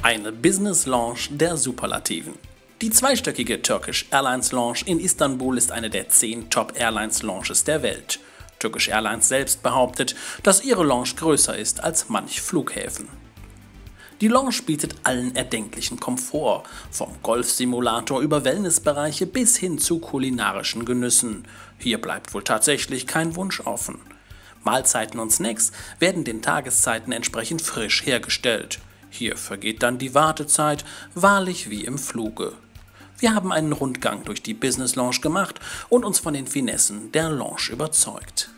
Eine Business Lounge der Superlativen. Die zweistöckige Turkish Airlines Lounge in Istanbul ist eine der 10 Top Airlines Lounges der Welt. Turkish Airlines selbst behauptet, dass ihre Lounge größer ist als manch Flughäfen. Die Lounge bietet allen erdenklichen Komfort, vom Golfsimulator über Wellnessbereiche bis hin zu kulinarischen Genüssen. Hier bleibt wohl tatsächlich kein Wunsch offen. Mahlzeiten und Snacks werden den Tageszeiten entsprechend frisch hergestellt. Hier vergeht dann die Wartezeit wahrlich wie im Fluge. Wir haben einen Rundgang durch die Business Lounge gemacht und uns von den Finessen der Lounge überzeugt.